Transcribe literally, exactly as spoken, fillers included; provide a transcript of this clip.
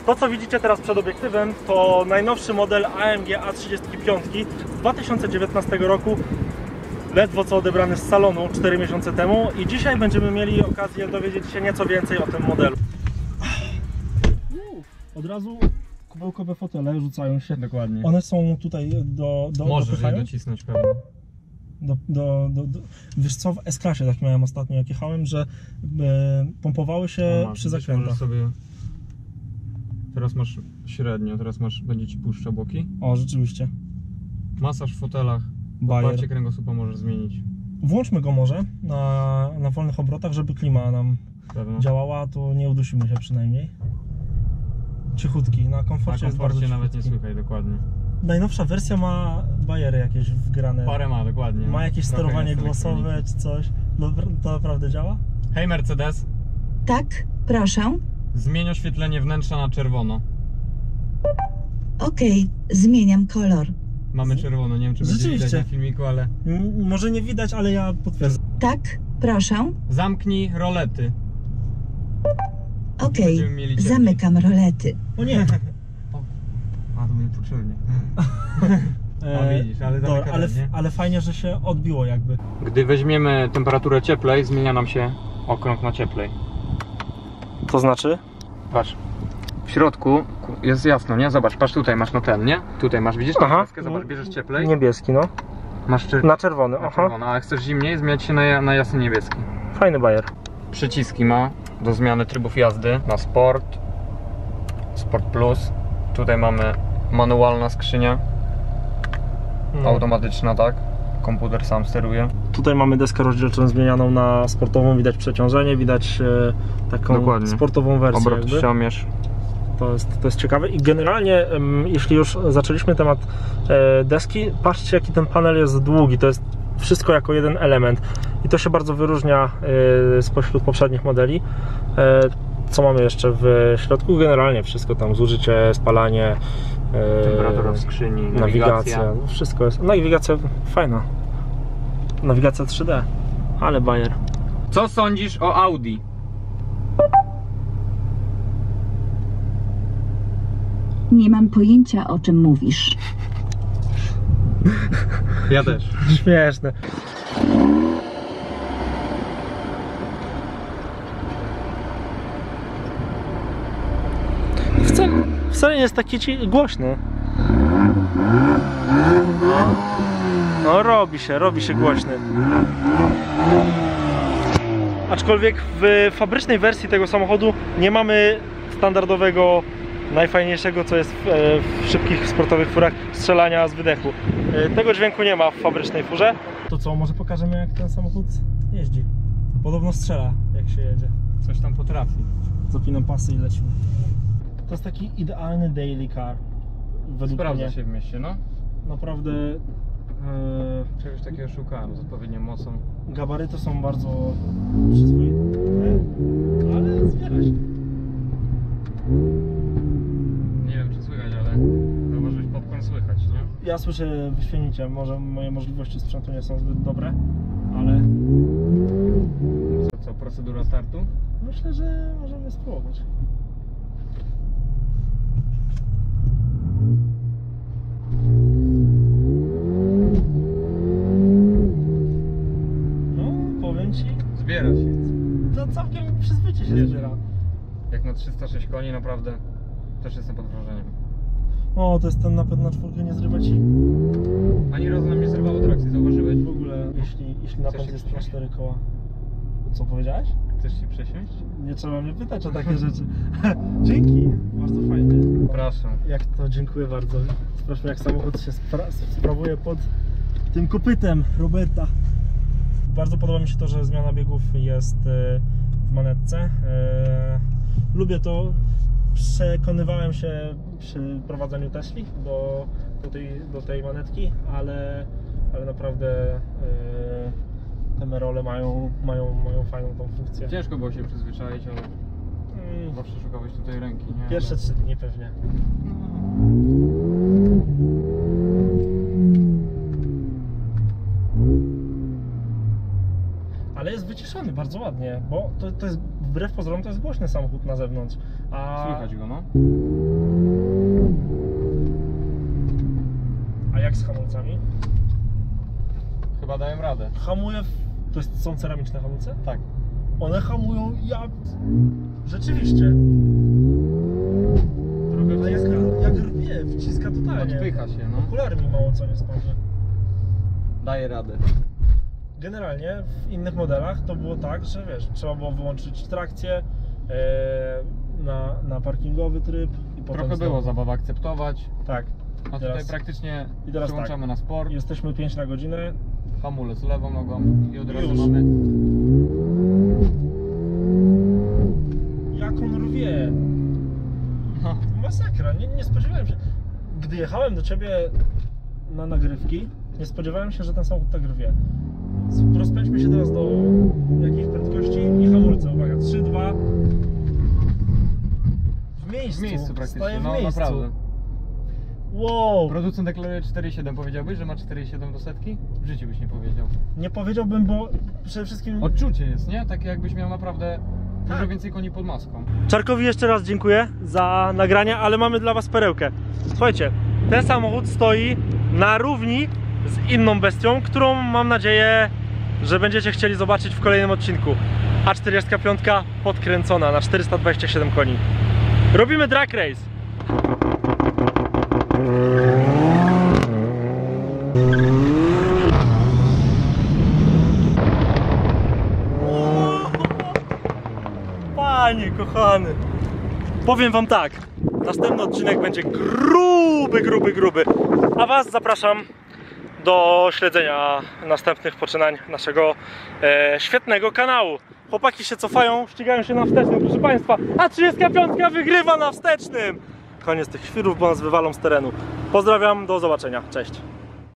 To, co widzicie teraz przed obiektywem, to najnowszy model A M G A trzydzieści pięć z dwa tysiące dziewiętnastego roku. Ledwo co odebrany z salonu cztery miesiące temu i dzisiaj będziemy mieli okazję dowiedzieć się nieco więcej o tym modelu. Od razu kubełkowe fotele rzucają się. Dokładnie. One są tutaj do... do Możesz je docisnąć pewnie. Do, do, do, do, wiesz co, w S-klasie tak miałem ostatnio, jak jechałem, że e, pompowały się no masz, przy zakrętach. Sobie... Teraz masz średnio, teraz masz, będzie ci puszcza boki. O, rzeczywiście. Masaż w fotelach. Bajer. Oparcie kręgosłupa możesz zmienić. Włączmy go może na, na wolnych obrotach, żeby klima nam Pewno. działała, to nie udusimy się przynajmniej. Cichutki, na komforcie, na jest bardzo komforcie nawet cichutki. nie słychać, dokładnie. Najnowsza wersja ma bajery jakieś wgrane. Parę ma, dokładnie. Ma jakieś Trochę sterowanie jest głosowe elektroniki. czy coś. Dobra, to naprawdę działa? Hej Mercedes, Tak, proszę. zmień oświetlenie wnętrza na czerwono. Okej, zmieniam kolor. Mamy czerwono, nie wiem czy będzie Rzeczywiście. widać na filmiku, ale... M może nie widać, ale ja potwierdzam. Tak, proszę. Zamknij rolety. Okej, Będziemy mieli ciemniej. zamykam rolety. O nie! A to mnie potrzebnie. E, widzisz, ale dobra, zamyka ale, ten, nie? ale fajnie, że się odbiło jakby. Gdy weźmiemy temperaturę cieplej, zmienia nam się okrąg na cieplej. To znaczy? Patrz. W środku jest jasno, nie? Zobacz, patrz tutaj masz no ten, nie? Tutaj masz, widzisz tą kreskę? Zobacz, bierzesz cieplej. Niebieski, no. Masz czer... Na czerwony, na aha. czerwono, a jak chcesz zimniej, zmieniać się na, na jasny niebieski. Fajny bajer. Przyciski ma do zmiany trybów jazdy na Sport, Sport Plus. Tutaj mamy manualna skrzynia, No. automatyczna, tak? Komputer sam steruje. Tutaj mamy deskę rozdzielczą zmienianą na sportową, widać przeciążenie, widać e, taką Dokładnie. sportową wersję Obrót jakby. ściomierz. To jest, to jest ciekawe i generalnie em, jeśli już zaczęliśmy temat e, deski, patrzcie jaki ten panel jest długi, to jest wszystko jako jeden element i to się bardzo wyróżnia e, spośród poprzednich modeli. E, co mamy jeszcze w środku? Generalnie wszystko tam, zużycie, spalanie, e, Temperatura w skrzyni, nawigacja, nawigacja. no wszystko jest. Nawigacja fajna. Nawigacja trzy D, ale bajer. Co sądzisz o Audi? Nie mam pojęcia, o czym mówisz. Ja też. Śmieszne. Wcale, wcale nie jest taki ci głośny. No robi się, robi się głośny. Aczkolwiek w fabrycznej wersji tego samochodu nie mamy standardowego, najfajniejszego co jest w, w szybkich sportowych furach, strzelania z wydechu. Tego dźwięku nie ma w fabrycznej furze. To co, może pokażemy jak ten samochód jeździ. Podobno strzela jak się jedzie. Coś tam potrafi. Zapinam pasy i lecimy. To jest taki idealny daily car. Według Sprawdza mnie. się w mieście, no. Naprawdę e, Czegoś takiego szukałem z odpowiednią mocą. gabaryty są bardzo przyzwoite, ale zbiera się. Nie wiem czy słychać, ale zauważyłeś, popcorn słychać, nie? Ja słyszę wyśmienicie, może moje możliwości sprzętu nie są zbyt dobre, ale Co, co procedura startu? myślę, że możemy spróbować. No, powiem ci, Zbiera się. to całkiem przyzwoicie się zbiera. Jak na trzysta sześć koni, naprawdę też jestem pod wrażeniem. O, to jest ten napęd na czwórkę, nie zrywa ci Ani razu nam nie zrywało trakcji, zauważyłeś? w ogóle, jeśli, jeśli napęd się jest na przesiąść? cztery koła. Co powiedziałeś? Chcesz się przesiąść? Nie trzeba mnie pytać o takie rzeczy. Dzięki, bardzo fajnie. Przepraszam. Jak to, dziękuję bardzo. Sprawdźmy jak samochód się spra sprawuje pod tym kopytem Roberta. Bardzo podoba mi się to, że zmiana biegów jest w manetce. Lubię to. Przekonywałem się przy prowadzeniu Tesli do, do, tej, do tej manetki, ale, ale naprawdę te Merole mają, mają, mają fajną tą funkcję. Ciężko było się przyzwyczaić, ale Mm, zawsze szukałeś tutaj ręki, nie? Pierwsze trzy dni pewnie. Ale jest wyciszony bardzo ładnie, bo to, to jest, wbrew pozorom, to jest głośny samochód na zewnątrz. A, Słychać go, no. a jak z hamulcami? Chyba dałem radę. Hamuje w... To jest, są ceramiczne hamulce? Tak. One hamują jak... Rzeczywiście. Trochę A jak, wciska. jak rwie, wciska totalnie. Odpycha się, no. Okulary mi mało co nie spadły. Daje radę. Generalnie w innych modelach to było tak, że wiesz, trzeba było wyłączyć trakcję e, na, na parkingowy tryb i potem Trochę znowu- było zabawa akceptować, Tak. a tutaj Teraz- praktycznie i teraz przyłączamy tak. na sport, Jesteśmy pięć na godzinę. hamulec lewą nogą i od razu Już. mamy... Jak on rwie. No, Masakra, nie, nie spodziewałem się. Gdy jechałem do ciebie na nagrywki, nie spodziewałem się, że ten samochód tak rwie. Z- Rozpędźmy się teraz do jakiej prędkości i hamulce. Uwaga, trzy, dwa. W miejscu. w miejscu praktycznie, Staję w no miejscu. naprawdę. Wow. Producent deklaruje cztery przecinek siedem, powiedziałbyś, że ma cztery przecinek siedem do setki? W życiu byś nie powiedział. Nie powiedziałbym, bo przede wszystkim... Odczucie jest, nie? Takie jakbyś miał naprawdę dużo Tak. więcej koni pod maską. Czarkowi jeszcze raz dziękuję za nagrania, ale mamy dla was perełkę. Słuchajcie, ten samochód stoi na równi z inną bestią, którą mam nadzieję, że będziecie chcieli zobaczyć w kolejnym odcinku. A czterdzieści pięć podkręcona na czterysta dwadzieścia siedem koni. Robimy drag race. Panie kochany, powiem wam tak, następny odcinek będzie gruby, gruby, gruby, a was zapraszam do śledzenia następnych poczynań naszego e, świetnego kanału. Chłopaki się cofają, ścigają się na wstecznym, proszę państwa, a trzydzieści pięć wygrywa na wstecznym. Koniec tych świrów, bo nas wywalą z terenu. Pozdrawiam, do zobaczenia, cześć.